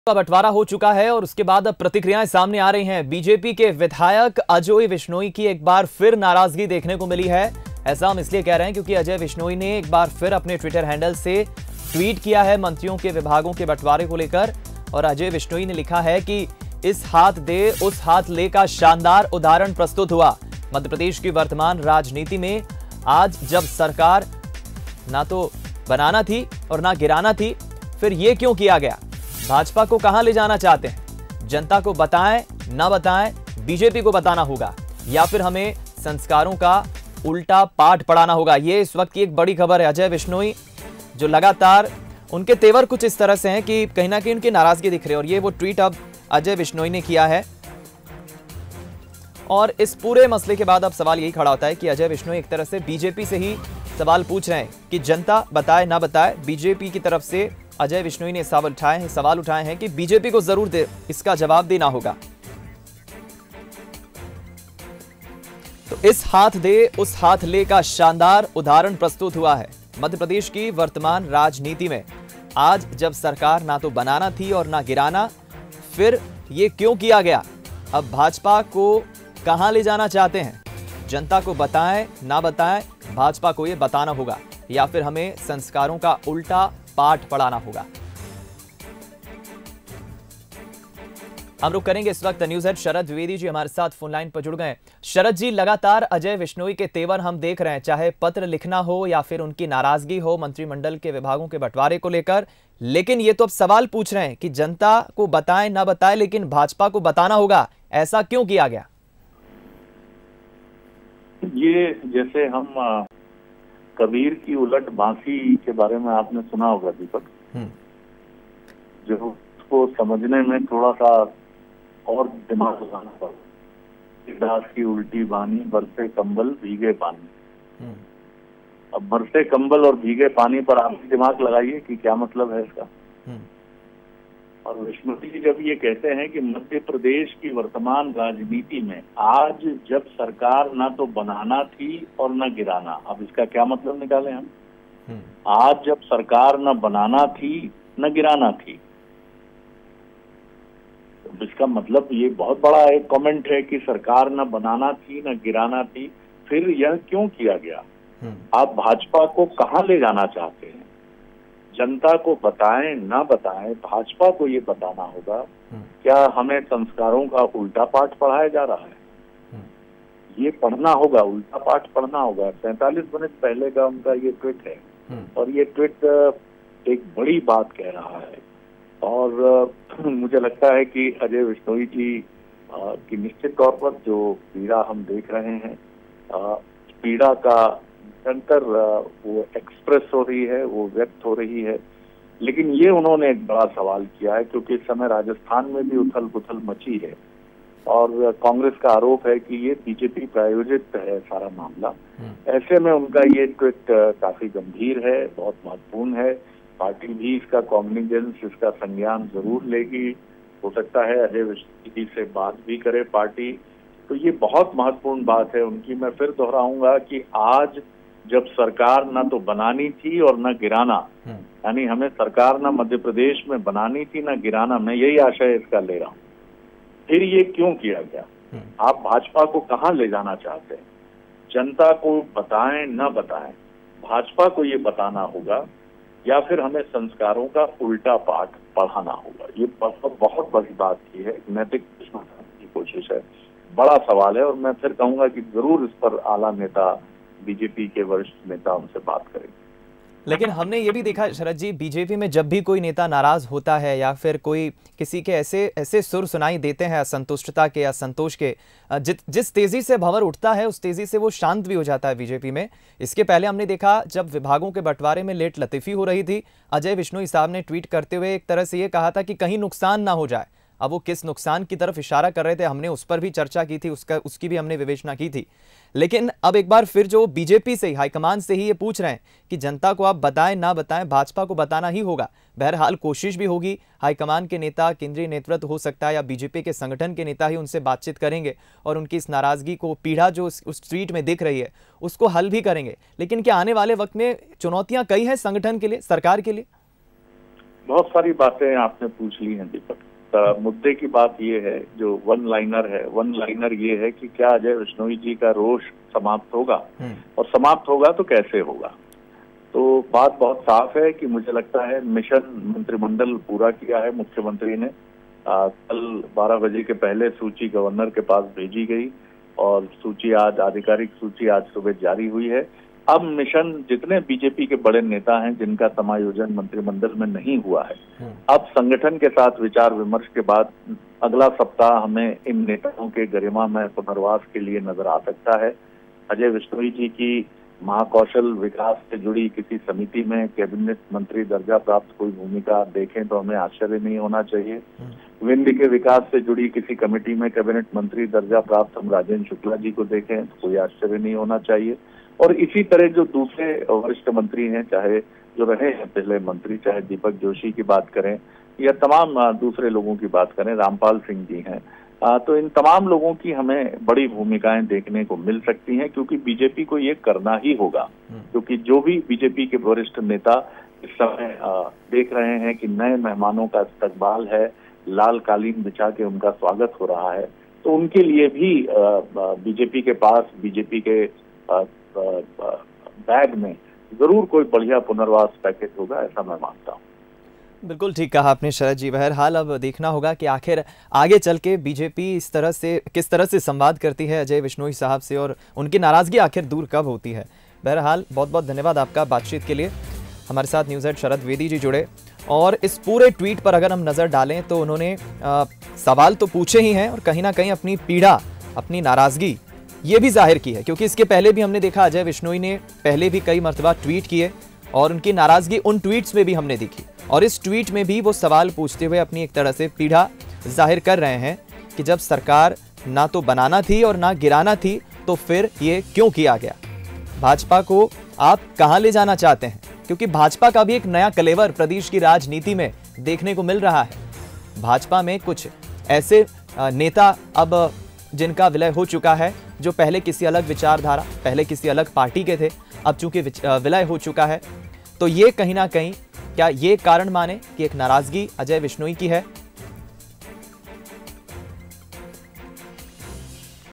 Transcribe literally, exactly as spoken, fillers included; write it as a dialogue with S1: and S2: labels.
S1: का बंटवारा हो चुका है और उसके बाद अब प्रतिक्रियाएं सामने आ रही हैं। बीजेपी के विधायक अजय विश्नोई की एक बार फिर नाराजगी देखने को मिली है। ऐसा हम इसलिए कह रहे हैं क्योंकि अजय विश्नोई ने एक बार फिर अपने ट्विटर हैंडल से ट्वीट किया है मंत्रियों के विभागों के बंटवारे को लेकर। और अजय विश्नोई ने लिखा है कि इस हाथ दे उस हाथ ले का शानदार उदाहरण प्रस्तुत हुआ। मध्य प्रदेश की वर्तमान राजनीति में आज जब सरकार ना तो बनाना थी और ना गिराना थी, फिर ये क्यों किया गया? भाजपा को कहां ले जाना चाहते हैं? जनता को बताएं ना बताएं, बीजेपी को बताना होगा या फिर हमें संस्कारों का उल्टा पाठ पढ़ाना होगा। ये इस वक्त की एक बड़ी खबर है। अजय विश्नोई जो लगातार उनके तेवर कुछ इस तरह से हैं कि कहीं ना कहीं उनकी नाराजगी दिख रही है और ये वो ट्वीट अब अजय विश्नोई ने किया है। और इस पूरे मसले के बाद अब सवाल यही खड़ा होता है कि अजय विश्नोई एक तरह से बीजेपी से ही सवाल पूछ रहे हैं कि जनता बताए ना बताए। बीजेपी की तरफ से अजय विश्नोई ने सवाल उठाए हैं सवाल उठाए हैं कि बीजेपी को जरूर दे इसका जवाब देना होगा। तो इस हाथ दे उस हाथ ले का शानदार उदाहरण प्रस्तुत हुआ है। मध्य प्रदेश की वर्तमान राजनीति में आज जब सरकार ना तो बनाना थी और ना गिराना, फिर ये क्यों किया गया? अब भाजपा को कहां ले जाना चाहते हैं? जनता को बताएं ना बताएं, भाजपा को ये बताना होगा या फिर हमें संस्कारों का उल्टा पाठ पढ़ाना होगा। हम रुक करेंगे इस वक्त न्यूज हेड शरद द्विवेदी जी हमारे साथ फोन लाइन पर जुड़ गए। शरद जी, लगातार अजय विश्नोई के तेवर हम देख रहे हैं, चाहे पत्र लिखना हो या फिर उनकी नाराजगी हो मंत्रिमंडल के विभागों के बंटवारे को लेकर, लेकिन ये तो अब सवाल पूछ रहे हैं कि जनता को बताएं ना बताएं, लेकिन भाजपा को बताना होगा। ऐसा क्यों किया गया?
S2: ये जैसे हम कबीर की उलट बांसी के बारे में आपने सुना होगा दीपक, जो उसको समझने में थोड़ा सा और दिमाग लगाना पड़ा। दास की उल्टी बानी, बरसे कंबल भीगे पानी। अब बरसे कंबल और भीगे पानी पर आप दिमाग लगाइए कि क्या मतलब है इसका। और विश्नोई जी जब ये कहते हैं कि मध्य प्रदेश की वर्तमान राजनीति में आज जब सरकार ना तो बनाना थी और न गिराना, अब इसका क्या मतलब निकालें हम? आज जब सरकार न बनाना थी न गिराना थी, तो इसका मतलब ये बहुत बड़ा एक कमेंट है कि सरकार न बनाना थी न गिराना थी, फिर यह क्यों किया गया? आप भाजपा को कहां ले जाना चाहते हैं? जनता को बताएं ना बताएं, भाजपा को ये बताना होगा। क्या हमें संस्कारों का उल्टा पाठ पढ़ाया जा रहा है? ये पढ़ना होगा, उल्टा पाठ पढ़ना होगा। सैंतालीस मिनट पहले का उनका ये ट्वीट है और ये ट्वीट एक बड़ी बात कह रहा है। और मुझे लगता है कि अजय विश्नोई जी की निश्चित तौर पर जो पीड़ा हम देख रहे हैं, पीड़ा का निरंतर वो एक्सप्रेस हो रही है, वो व्यक्त हो रही है। लेकिन ये उन्होंने एक बड़ा सवाल किया है क्योंकि इस समय राजस्थान में भी उथल पुथल मची है और कांग्रेस का आरोप है कि ये बीजेपी प्रायोजित है सारा मामला। ऐसे में उनका ये ट्वीट काफी गंभीर है, बहुत महत्वपूर्ण है। पार्टी भी इसका कॉग्निजेंस, इसका संज्ञान जरूर लेगी। हो सकता है अजय विश्नोई जी से बात भी करे पार्टी। तो ये बहुत महत्वपूर्ण बात है उनकी। मैं फिर दोहराऊंगा कि आज जब सरकार न तो बनानी थी और न गिराना, यानी हमें सरकार न मध्य प्रदेश में बनानी थी न गिराना, मैं यही आशय इसका ले रहा हूँ। फिर ये क्यों किया गया? आप भाजपा को कहां ले जाना चाहते हैं? जनता को बताएं न बताएं, भाजपा को ये बताना होगा या फिर हमें संस्कारों का उल्टा पाठ पढ़ाना होगा। ये बहुत बहुत बड़ी बात की है, नैतिक की कोशिश है, बड़ा सवाल है। और मैं फिर कहूंगा कि जरूर इस पर आला नेता, बीजेपी के वरिष्ठ नेता उनसे बात करेंगे।
S1: लेकिन हमने ये भी देखा शरद जी, बीजेपी में जब भी कोई नेता नाराज होता है या फिर कोई किसी के ऐसे ऐसे सुर सुनाई देते हैं असंतुष्टता के, असंतोष के, जि, जिस तेजी से भंवर उठता है उस तेजी से वो शांत भी हो जाता है बीजेपी में। इसके पहले हमने देखा जब विभागों के बंटवारे में लेट लतीफी हो रही थी, अजय विश्नोई साहब ने ट्वीट करते हुए एक तरह से ये कहा था कि कहीं नुकसान ना हो जाए। अब वो किस नुकसान की तरफ इशारा कर रहे थे, हमने उस पर भी चर्चा की थी, उसका उसकी भी हमने विवेचना की थी। लेकिन अब एक बार फिर जो बीजेपी से ही, हाईकमान से ही ये पूछ रहे हैं कि जनता को आप बताएं ना बताएं, भाजपा को बताना ही होगा। बहरहाल कोशिश भी होगी, हाईकमान के नेता, केंद्रीय नेतृत्व हो सकता है या बीजेपी के संगठन के नेता ही उनसे बातचीत करेंगे और उनकी इस नाराजगी को, पीड़ा जो उस ट्वीट में दिख रही है, उसको हल भी करेंगे। लेकिन क्या आने वाले वक्त में चुनौतियां कई हैं संगठन के लिए, सरकार के लिए?
S2: बहुत सारी बातें आपने पूछ ली हैं दीपक। मुद्दे की बात ये है, जो वन लाइनर है, वन लाइनर ये है कि क्या अजय विश्नोई जी का रोष समाप्त होगा, और समाप्त होगा तो कैसे होगा। तो बात बहुत साफ है कि मुझे लगता है मिशन मंत्रिमंडल पूरा किया है मुख्यमंत्री ने। आ, कल बारह बजे के पहले सूची गवर्नर के पास भेजी गई और सूची आज, आधिकारिक सूची आज सुबह जारी हुई है। अब मिशन, जितने बीजेपी के बड़े नेता हैं जिनका समायोजन मंत्रिमंडल में नहीं हुआ है, अब संगठन के साथ विचार विमर्श के बाद अगला सप्ताह हमें इन नेताओं के गरिमा में पुनर्वास के लिए नजर आ सकता है। अजय विश्नोई जी की महाकौशल विकास से जुड़ी किसी समिति में कैबिनेट मंत्री दर्जा प्राप्त कोई भूमिका देखें तो हमें आश्चर्य नहीं होना चाहिए। विंध्य के विकास से जुड़ी किसी कमेटी में कैबिनेट मंत्री दर्जा प्राप्त हम राजेंद्र शुक्ला जी को देखें तो कोई आश्चर्य नहीं होना चाहिए। और इसी तरह जो दूसरे वरिष्ठ मंत्री हैं, चाहे जो रहे हैं पहले मंत्री, चाहे दीपक जोशी की बात करें या तमाम दूसरे लोगों की बात करें, रामपाल सिंह जी हैं, तो इन तमाम लोगों की हमें बड़ी भूमिकाएं देखने को मिल सकती हैं, क्योंकि बीजेपी को ये करना ही होगा। क्योंकि जो भी बीजेपी के वरिष्ठ नेता इस समय देख रहे हैं कि नए मेहमानों का इस्तकबाल है, लाल कालीन बिछा के उनका स्वागत हो रहा है, तो उनके लिए भी बीजेपी के पास, बीजेपी के बैग में जरूर कोई बढ़िया पुनर्वास पैकेज होगा, ऐसा मैं मानता हूँ।
S1: बिल्कुल ठीक कहा आपने शरद जी। बहरहाल अब देखना होगा कि आखिर आगे चल के बीजेपी इस तरह से किस तरह से संवाद करती है अजय विश्नोई साहब से, और उनकी नाराजगी आखिर दूर कब होती है। बहरहाल बहुत बहुत धन्यवाद आपका बातचीत के लिए। हमारे साथ न्यूज़ हेड शरद द्विवेदी जी जुड़े, और इस पूरे ट्वीट पर अगर हम नज़र डालें तो उन्होंने आ, सवाल तो पूछे ही हैं और कहीं ना कहीं अपनी पीड़ा, अपनी नाराज़गी ये भी जाहिर की है, क्योंकि इसके पहले भी हमने देखा अजय विश्नोई ने पहले भी कई मरतबा ट्वीट किए और उनकी नाराज़गी उन ट्वीट्स में भी हमने देखी, और इस ट्वीट में भी वो सवाल पूछते हुए अपनी एक तरह से पीड़ा जाहिर कर रहे हैं कि जब सरकार ना तो बनाना थी और ना गिराना थी तो फिर ये क्यों किया गया। भाजपा को आप कहां ले जाना चाहते हैं, क्योंकि भाजपा का भी एक नया कलेवर प्रदेश की राजनीति में देखने को मिल रहा है। भाजपा में कुछ ऐसे नेता अब जिनका विलय हो चुका है, जो पहले किसी अलग विचारधारा, पहले किसी अलग पार्टी के थे, अब चूंकि विलय हो चुका है, तो ये कहीं ना कहीं क्या ये कारण माने कि एक नाराजगी अजय विश्नोई की है।